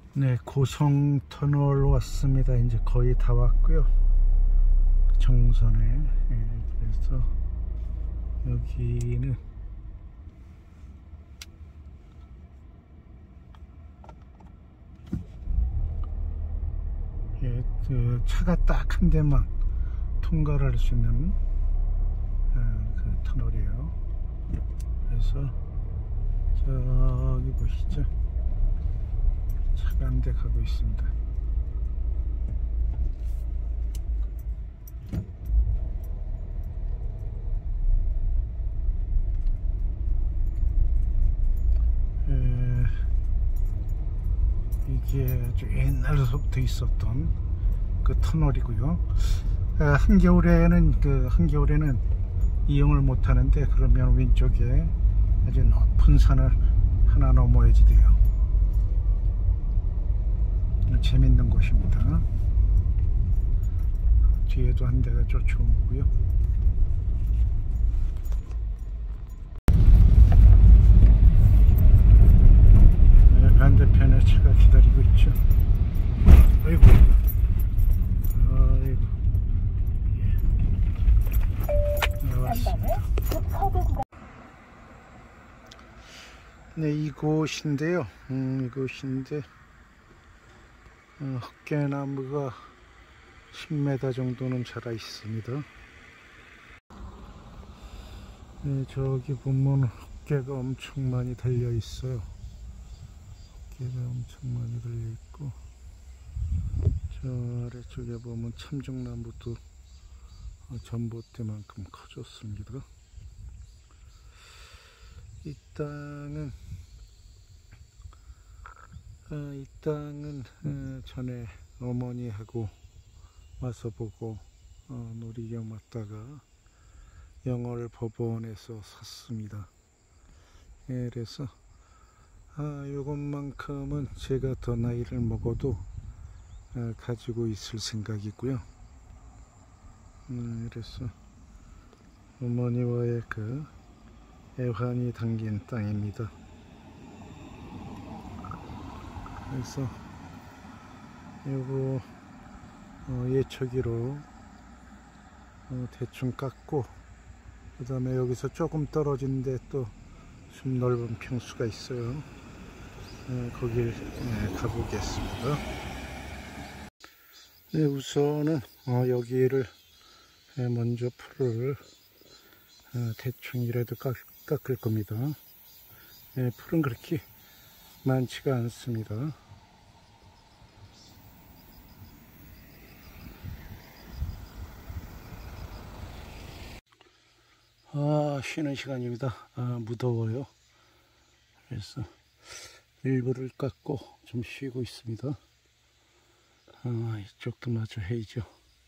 네, 고성터널 왔습니다. 이제 거의 다 왔고요. 정선에. 네, 그래서 여기는 예, 그 차가 딱 한 대만 통과를 할 수 있는 그 터널이에요. 그래서 저기 보시죠. 차가 한 대 가고 있습니다. 이게 아주 옛날부터 있었던 그 터널이고요. 한겨울에는 이용을 못 하는데, 그러면 왼쪽에 아주 높은 산을 하나 넘어야지 돼요. 재밌는 곳입니다. 뒤에도 한 대가 쫓아오고요. 네, 반대편에 차가 기다리고 있죠. 아이고, 아이고, 예. 나왔습니다. 네, 이곳인데요. 이곳인데 헛개나무가 10m 정도는 자라 있습니다. 네, 저기 보면 헛개가 엄청 많이 달려 있어요. 헛개가 엄청 많이 달려 있고, 저 아래쪽에 보면 참종나무도 전봇대만큼 커졌습니다. 이 땅은 전에 어머니하고 와서 보고 놀이경 왔다가 영월 법원에서 샀습니다. 예, 그래서 요것만큼은 제가 더 나이를 먹어도 가지고 있을 생각이고요. 그래서 어머니와의 그 애환이 담긴 땅입니다. 그래서 요거 예초기로 대충 깎고, 그 다음에 여기서 조금 떨어진데 또 좀 넓은 평수가 있어요. 거길 가보겠습니다. 네, 우선은 여기를 먼저 풀을 대충이라도 깎을 겁니다. 풀은 그렇게 많지가 않습니다. 쉬는 시간입니다. 무더워요. 그래서 일부를 깎고 좀 쉬고 있습니다. 이쪽도 마저 해야죠.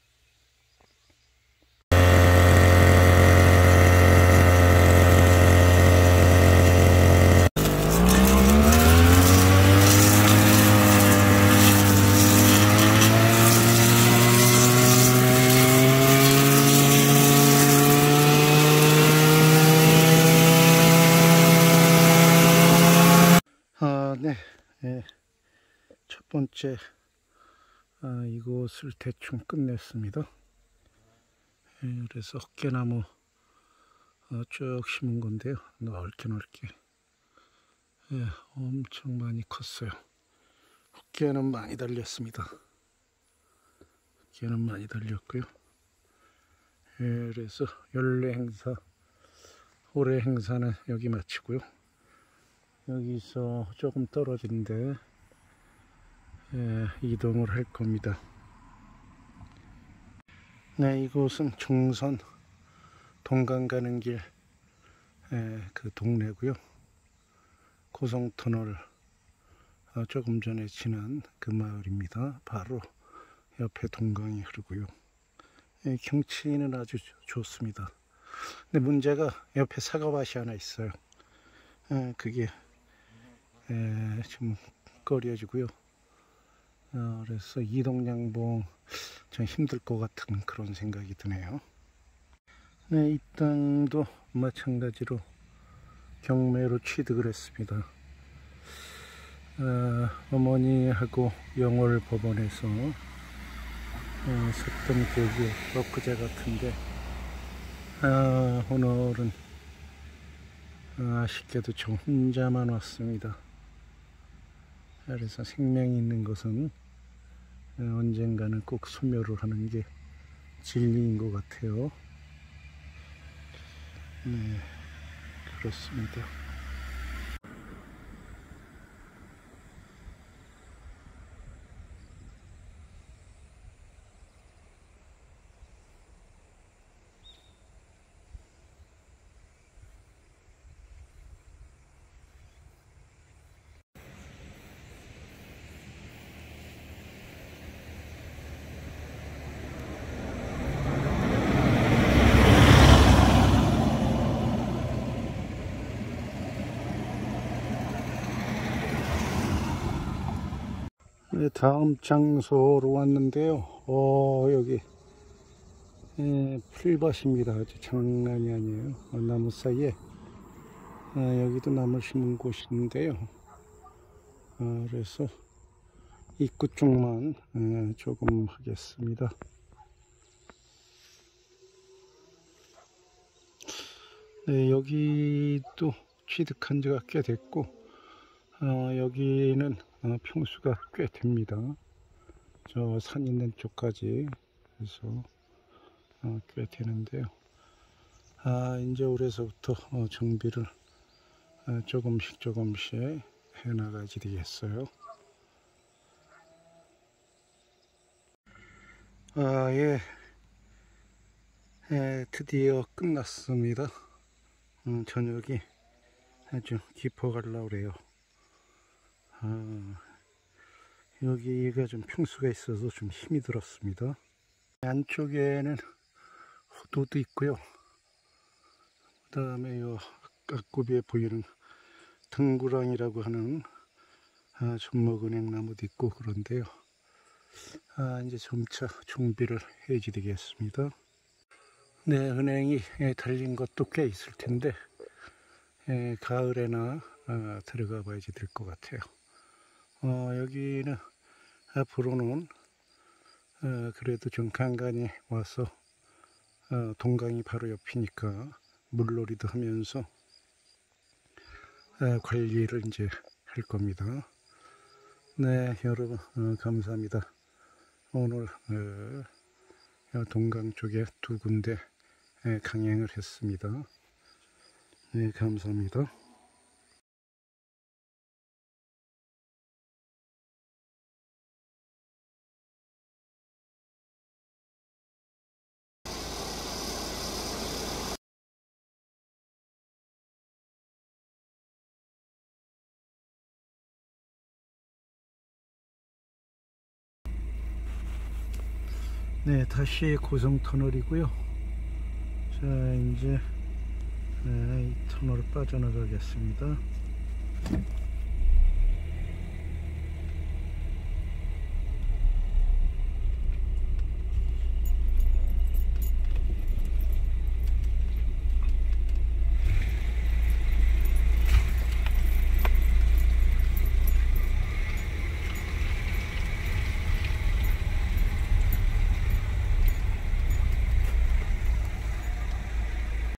네, 첫 번째 이곳을 대충 끝냈습니다. 그래서 헛개나무 쭉 심은 건데요. 넓게 엄청 많이 컸어요. 헛개는 많이 달렸습니다. 헛개는 많이 달렸고요. 그래서 연례 행사, 올해 행사는 여기 마치고요. 여기서 조금 떨어진데 이동을 할 겁니다. 네, 이곳은 정선 동강 가는 길 그 동네고요. 고성터널 조금 전에 지난 그 마을입니다. 바로 옆에 동강이 흐르고요. 경치는 아주 좋습니다. 근데 문제가 옆에 사과밭이 하나 있어요. 그게 좀 꺼려지고요. 그래서 이동양봉 좀 힘들 것 같은 그런 생각이 드네요. 네, 이 땅도 마찬가지로 경매로 취득을 했습니다. 어머니하고 영월 법원에서 섰던 기억이 엊그제 같은데, 오늘은 아쉽게도 저 혼자만 왔습니다. 그래서 생명이 있는 것은 언젠가는 꼭 소멸을 하는 게 진리인 것 같아요. 네, 그렇습니다. 네, 다음 장소로 왔는데요. 여기 풀밭입니다. 아주 장난이 아니에요. 나무 사이에 여기도 나무 심은 곳인데요. 그래서 입구 쪽만 조금 하겠습니다. 네, 여기도 취득한 지가 꽤 됐고, 여기는 평수가 꽤 됩니다. 저 산 있는 쪽까지 해서 꽤 되는데요. 이제 올해서부터 정비를 조금씩 해나가지 되겠어요. 드디어 끝났습니다. 저녁이 아주 깊어가려고 그래요. 여기가 좀 평수가 있어서 좀 힘이 들었습니다. 안쪽에는 호도도 있고요. 그 다음에 요 앞구비에 보이는 등구랑이라고 하는 전목은행나무도 있고 그런데요. 이제 점차 정비를 해야지 되겠습니다. 네, 은행이 달린 것도 꽤 있을 텐데 가을에나 들어가 봐야지 될 것 같아요. 여기는 앞으로는 그래도 좀 간간히 와서 동강이 바로 옆이니까 물놀이도 하면서 관리를 이제 할 겁니다. 네, 여러분 감사합니다. 오늘 동강 쪽에 두 군데 강행을 했습니다. 네, 감사합니다. 네, 다시 고성터널이고요. 자, 이제 이 터널을 빠져나가겠습니다.